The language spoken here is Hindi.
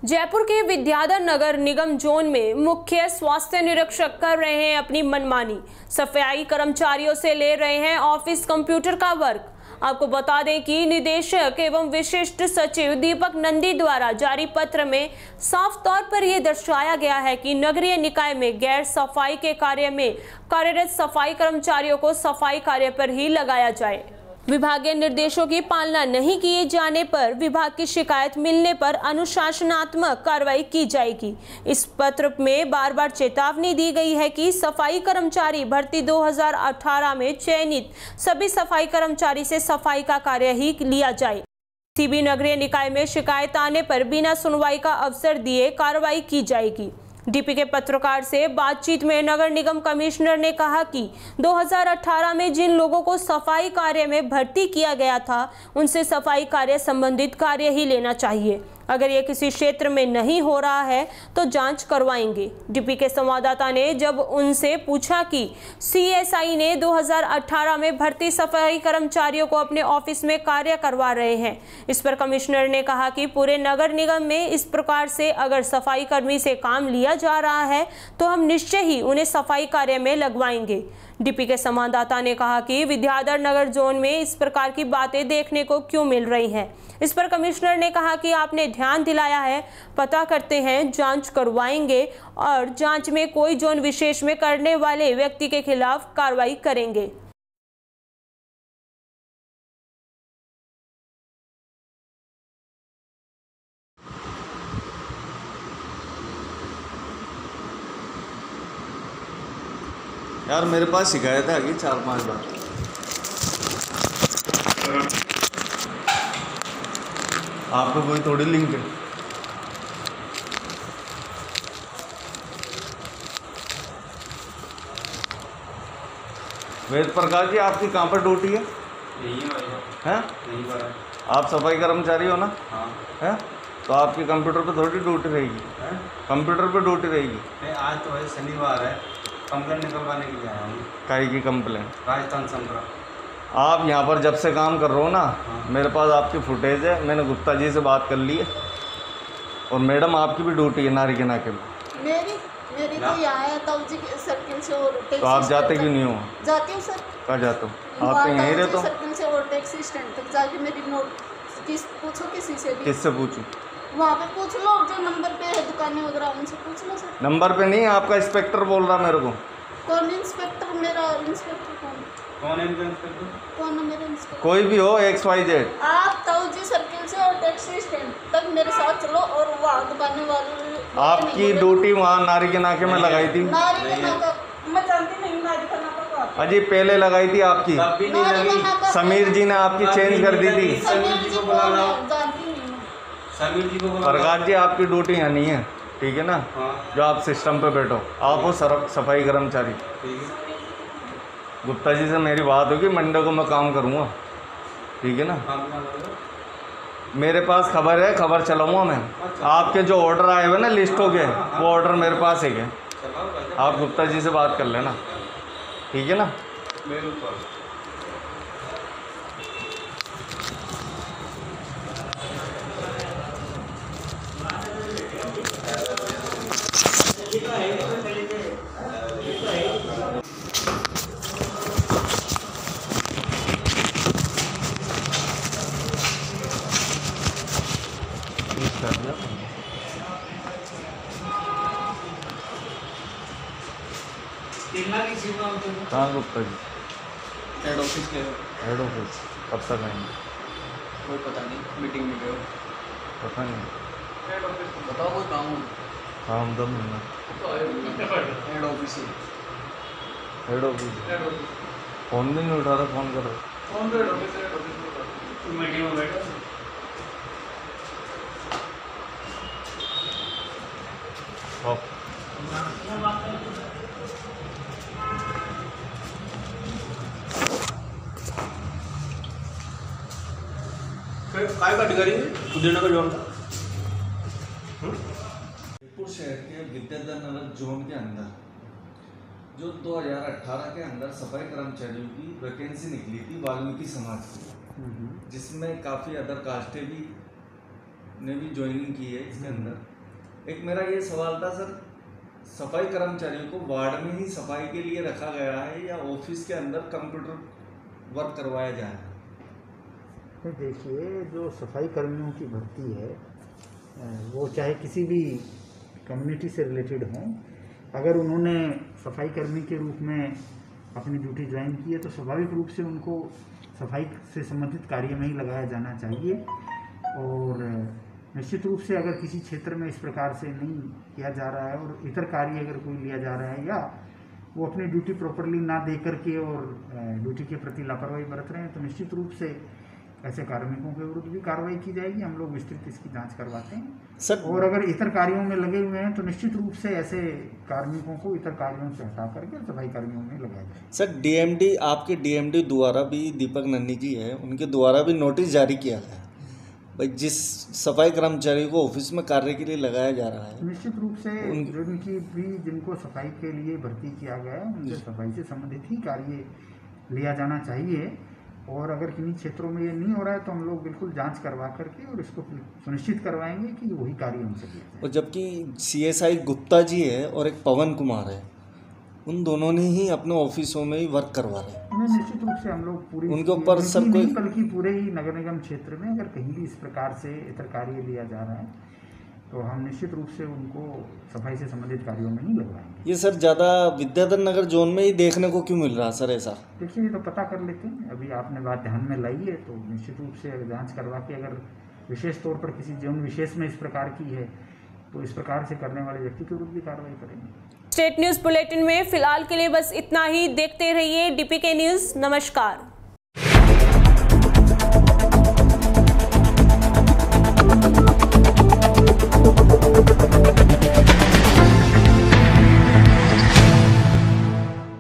जयपुर के विद्याधर नगर निगम जोन में मुख्य स्वास्थ्य निरीक्षक कर रहे हैं अपनी मनमानी। सफाई कर्मचारियों से ले रहे हैं ऑफिस कंप्यूटर का वर्क। आपको बता दें कि निदेशक एवं विशिष्ट सचिव दीपक नंदी द्वारा जारी पत्र में साफ तौर पर यह दर्शाया गया है कि नगरीय निकाय में गैर सफाई के कार्य में कार्यरत सफाई कर्मचारियों को सफाई कार्य पर ही लगाया जाए। विभागीय निर्देशों की पालना नहीं किए जाने पर विभाग की शिकायत मिलने पर अनुशासनात्मक कार्रवाई की जाएगी। इस पत्र में बार बार चेतावनी दी गई है कि सफाई कर्मचारी भर्ती 2018 में चयनित सभी सफाई कर्मचारी से सफाई का कार्य ही लिया जाए। किसी भी नगरीय निकाय में शिकायत आने पर बिना सुनवाई का अवसर दिए कार्रवाई की जाएगी। डीपी के पत्रकार से बातचीत में नगर निगम कमिश्नर ने कहा कि 2018 में जिन लोगों को सफाई कार्य में भर्ती किया गया था उनसे सफाई कार्य संबंधित कार्य ही लेना चाहिए। अगर ये किसी क्षेत्र में नहीं हो रहा है तो जांच करवाएंगे। डीपी के संवाददाता ने जब उनसे पूछा कि सीएसआई ने 2018 में भर्ती सफाई कर्मचारियों को अपने ऑफिस में कार्य करवा रहे हैं, इस पर कमिश्नर ने कहा कि पूरे नगर निगम में इस प्रकार से अगर सफाई कर्मी से काम लिया जा रहा है तो हम निश्चय ही उन्हें सफाई कार्य में लगवाएंगे। डीपी के संवाददाता ने कहा कि विद्याधर नगर जोन में इस प्रकार की बातें देखने को क्यों मिल रही हैं। इस पर कमिश्नर ने कहा कि आपने ध्यान दिलाया है, पता करते हैं, जांच करवाएंगे और जांच में कोई जोन विशेष में करने वाले व्यक्ति के खिलाफ कार्रवाई करेंगे। यार मेरे पास शिकायत है कि 4-5 बार। आपको कोई थोड़ी लिंक है। वेद प्रकाश जी, आपकी कहाँ पर ड्यूटी है? यही है भाई। हैं? यही पर है। आप सफाई कर्मचारी हो ना? हाँ। हैं? तो आपकी कंप्यूटर पे थोड़ी ड्यूटी रहेगी। कंप्यूटर पे ड्यूटी रहेगी। नहीं, आज तो है, शनिवार है, कंप्लेन निकलवाने के लिए आया हूँ। काहे की कंप्लेन? राजस्थान संतरा। आप यहाँ पर जब से काम कर रहे हो ना, हाँ। मेरे पास आपकी फुटेज है, मैंने गुप्ता जी से बात कर ली है। और मैडम आपकी भी ड्यूटी है नारी के नाके में। मेरी तो यहाँ है ताऊजी सर्किल से और टैक्सी। तो आप जाते क्यों नहीं हो? जाती हूँ सर। कहाँ जाते हो? आप तो यहीं रहते हो। सर्किल से और टैक्सी स्टैंड तक जाके मेरी नोट पूछो किसी से भी। किससे पूछूं? वहाँ पे पूछ लो, जो नंबर पे है दुकानें वगैरह उनसे पूछ लो सर। नंबर पे नहीं, आपका इंस्पेक्टर बोल रहा मेरे को। कौन इंस्पेक्टर? मेरा इंस्पेक्टर कौन है मेरा इंस्पेक्टर? कोई भी हो, XYZ। आप ताऊजी सर्किल से और टैक्सी स्टैंड तक मेरे साथ चलो और वहाँ दुकानें वाले। आपकी ड्यूटी वहाँ नारी के नाके में लगाई थी। नारी के नाका मैं जानती नहीं, नारी का नाका का अजी पहले लगाई थी आपकी। समीर जी ने आपकी चेंज कर दी थी। समीर जी को जानती नहीं। समीर जी को प्रकाश जी, आपकी ड्यूटी यहाँ नहीं है, ठीक है ना? हाँ। जो आप सिस्टम पे बैठो, आप हो सफाई कर्मचारी। ठीक है। गुप्ता जी से मेरी बात होगी, मंडे को मैं काम करूँगा, ठीक है ना? मेरे पास खबर है, खबर चलाऊँगा मैं। आपके जो ऑर्डर आए हुए ना लिस्ट हो गए, वो ऑर्डर मेरे पास है। आप गुप्ता जी से बात कर लेना, ठीक है ना? कहाँ गुप्ता जी? हेड ऑफिस के। हेड ऑफिस कब तक आएंगे? कोई पता नहीं, मीटिंग में गए। पता नहीं। हेड ऑफिस बताओ, कोई काम हो? काम दम है ना। हेड ऑफिस ही। हेड ऑफिस फोन भी नहीं उठा रहा, फोन कर रहा। फोन पे हेड ऑफिस मीटिंग में बैठा। काय का अधिकारी उदयनगर जोन का। जयपुर शहर के विद्याधर नगर जोन के अंदर जो 2018 के अंदर सफाई कर्मचारियों की वैकेंसी निकली थी वाल्मीकि समाज की, जिसमें काफ़ी अदर कास्टें भी ने भी ज्वाइनिंग की है इसके अंदर। एक मेरा ये सवाल था सर, सफाई कर्मचारियों को वार्ड में ही सफाई के लिए रखा गया है या ऑफिस के अंदर कंप्यूटर वर्क करवाया जा रहा है? देखिए, जो सफाई कर्मियों की भर्ती है वो चाहे किसी भी कम्युनिटी से रिलेटेड हों, अगर उन्होंने सफाई कर्मी के रूप में अपनी ड्यूटी ज्वाइन की है तो स्वाभाविक रूप से उनको सफाई से संबंधित कार्य में ही लगाया जाना चाहिए। और निश्चित रूप से अगर किसी क्षेत्र में इस प्रकार से नहीं किया जा रहा है और इतर कार्य अगर कोई लिया जा रहा है या वो अपनी ड्यूटी प्रॉपरली ना दे करके और ड्यूटी के प्रति लापरवाही बरत रहे हैं तो निश्चित रूप से ऐसे कार्मिकों के विरुद्ध भी कार्रवाई की जाएगी। हम लोग विस्तृत इसकी जांच करवाते हैं सर। और अगर इतर कार्यों में लगे हुए हैं तो निश्चित रूप से ऐसे कार्मिकों को इतर कार्यों से हटा करके सफाई कर्मियों में लगाया जाए। सर, डीएमडी, आपके डीएमडी द्वारा भी, दीपक नन्नी जी है, उनके द्वारा भी नोटिस जारी किया गया भाई जिस सफाई कर्मचारी को ऑफिस में कार्य के लिए लगाया जा रहा है, निश्चित रूप से उनकी भी जिनको सफाई के लिए भर्ती किया गया है उनसे सफाई से संबंधित ही कार्य लिया जाना चाहिए। और अगर किन्हीं क्षेत्रों में ये नहीं हो रहा है तो हम लोग बिल्कुल जांच करवा करके और इसको सुनिश्चित करवाएंगे कि वही कार्य उनसे किया जाए। और जबकि सीएसआई गुप्ता जी है और एक पवन कुमार है, उन दोनों ने ही अपने ऑफिसों में ही वर्क करवा रहे हैं। निश्चित रूप से हम लोग पूरी उनके ऊपर सब कोई, बल्कि पूरे ही नगर निगम क्षेत्र में अगर कहीं भी इस प्रकार से इतर कार्य लिया जा रहा है तो हम निश्चित रूप से उनको सफाई से संबंधित कार्यों में ही लगवाएंगे। ये सर ज़्यादा विद्याधर नगर जोन में ही देखने को क्यों मिल रहा है सर ऐसा? देखिए, ये तो पता कर लेते हैं। अभी आपने बात ध्यान में लाई है तो निश्चित रूप से अगर जांच करवा के अगर विशेष तौर पर किसी जोन विशेष में इस प्रकार की है तो इस प्रकार से करने वाले व्यक्ति के विरुद्ध भी कार्रवाई करेंगे। स्टेट न्यूज़ बुलेटिन में फिलहाल के लिए बस इतना ही। देखते रहिए डीपीके न्यूज़। नमस्कार।